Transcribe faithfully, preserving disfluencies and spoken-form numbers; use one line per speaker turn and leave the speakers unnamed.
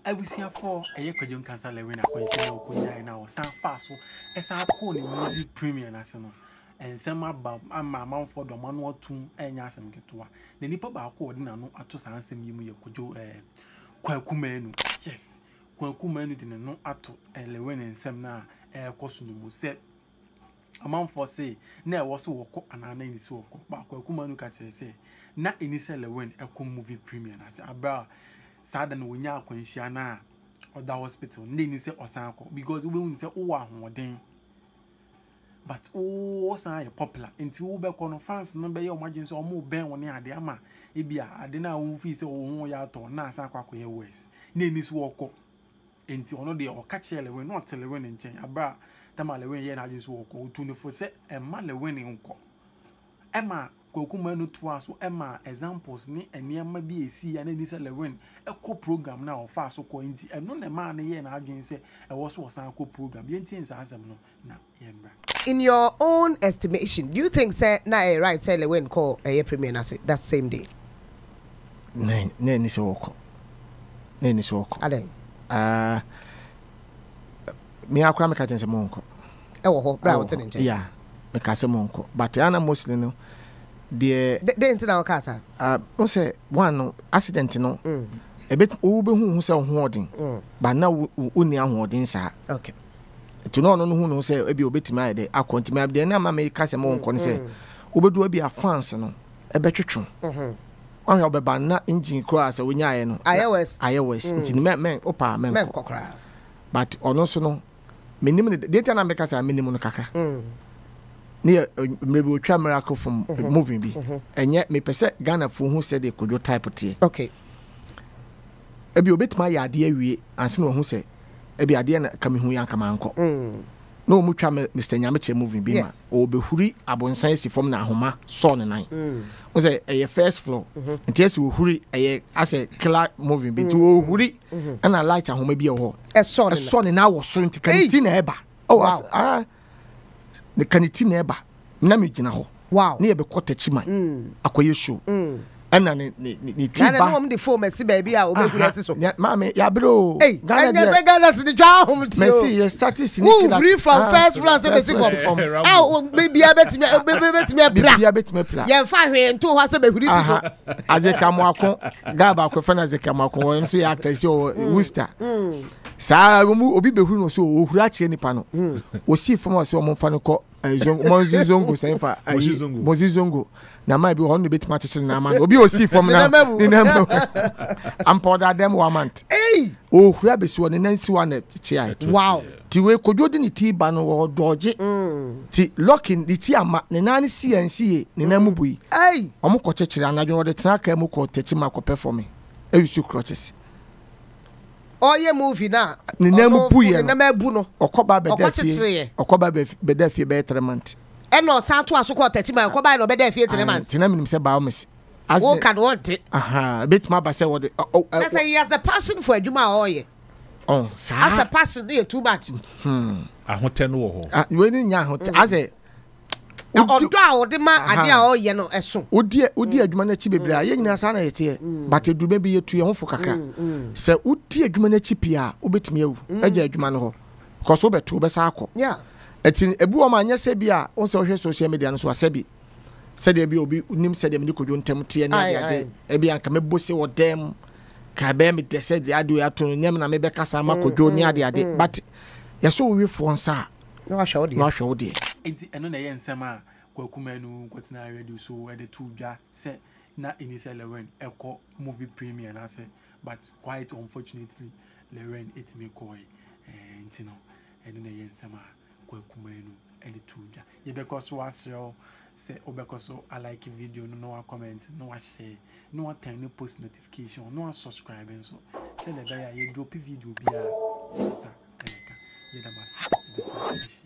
abusia for eye kwadwom kansa lewe na kwanhyia na okonya na o san fa so esa ko ni movie premiere na se no ensem aba ama amanfo do ma no otum enya asem ketewa na nipa ba ko de na no ato san asem yimu ye kwadwo eh kwakumanu yes kwakumanu de no ato lewe na ensem na eh koso no mu se amanfo say na e wo so woko anana ni se woko ba kwakumanu ka che say na enise lewe na ekọ movie premiere na se abra sada no wonya akwanhyia na oda hospital na ni se osan akọ because we won say wo ahoden but oh san popular nti wo be kono fans no be ye omagin so omo ben woni ade ama e bia ade na wo fi se wo ho ya to na asan akọ akọ west na ni so woko nti ono de o ka chele we no tele we nchen abra tamale we ye na agin so woko tu ne fo se e ma le we ni nko e ma Kwakumanu to so ema examples ni eniema bi esi ya na ni se lewen ekọ program na ofa so ko nti eno na ma na ye na adwen se e wo so osan ko program ye nti nsa asem no na ye mbra.
In your own estimation, do you think say na a right say lewen call a premiere na that same day?
Na na ni se woko. Na ni se woko.
Aden.
Ah me akra me ka tense mo nko.
E wo ho bra wo tene nche.
Yeah. Me ka se mo nko. But ana mostly no de
de nti na o ka sa.
Ah o say one accident no. Mm. E bit wo be hu hu se ho odin. Mm. But na wo ni ahodin sa.
Okay.
To no no hu no say e bi obetimi ade akonti me de na ma me ka se mo nko no say obedu abi a fans no e betwetwe. Mhm. Onye obeba na engine cross e wonya ye no.
iOS
iOS nti me me opa me
me kokra.
But ono so no menim de data na me ka say menim no kakra. Mm. Near maybe try miracle from mm-hmm. moving be mm-hmm. and yet me pese Ghana fu hu said they could do type tie.
Okay.
Ebi obet my ade awie anse no hu say ebi ade na kame hu yan kama anko. Mm. No mu twa Mister Nyameche moving be
yes.
ma o be huri abonsan si form na ahoma so ne nan. Mm. O say e first floor. Nti esi o huri e as killer moving be to o huri and a light ahoma bi e ho.
E so ne
e so ne na wo so nti kan ti na eba. Oh wow. ah the kaniti neba na me gina ho
wow
na ye be kwota chiman mm. akoye show mm. ana ne ne ne
tiba na no me dey phone merci baby a o be gura se so
ma me ya bro
Ghana dey Ghana se dey twa hom ti o
merci ye started sneaking
that free from ah, first floor se be sick of ah baby a betimi betimi bra
baby a betimi bra
ye fa hwe nto ho se be huri si so
azeka mo akon gaba ko fa na azeka mo akon wo so ya actor si o Worcester sa obi be huru no so o huru a kire nipa no o si fom o se o mo fa no ko Monzi Zongo senfa Monzi Zongo na ma bi hono betima chechire na ma obi o si fom na ni na ampoda dem wamant
eh
o hura be si woni nansi wa na chia
wow
ti we kodwo di ni ti ba no wo doje ti locking di ti ama ne na ni C N C ni na mu bui
eh
omo ko chechire anadwo wo de tena ka mu ko techi ma ko perform e wisu crutches
oye movie na
ni na mu buye
na ma bu no
okoba be dafie okoba be dafie be three months
e no sa to aso ko thirty man okoba no be dafie three months
tina minim se ba o mes
as wo can want it
aha bit ma ba se wo de
I say he has the passion for adwuma oye
oh sa
as a passion dey too much
hmm
ahote no wo ho
ah we ni nya ahote as a
odo a ode ma ade a oye no eso
odi odi adwuma na chi bebre a ye nyina sa na yete but eduma bi yetu ye ho fo kakra se odi adwuma na chi pia obetimi awu agya adwuma no ho because obetu be sa akọ
yeah
etin ebu o ma nya se bia on se hwe social media no so asabi se de bi obi nim se de me kodwo ntem te na ade e bia nka mebose wo dem ka be me de se de ade ya to nyam na me be kasa ma kodwo ni ade ade but yeso wi fo nsa
no wa show de
no show de
enti eno na ye nsem a Kwakumanu kwatina radio so e de two bia se na initial lewen ekọ movie premiere na se but quite unfortunately lewen it me koi eh enti no eno na ye nsem a Kwakumanu e de two bia ye be koso asyo se obekoso I like video no no comment no share no turn no post notification no subscribe so se le be ya ye drop video bia sa eka ye da masa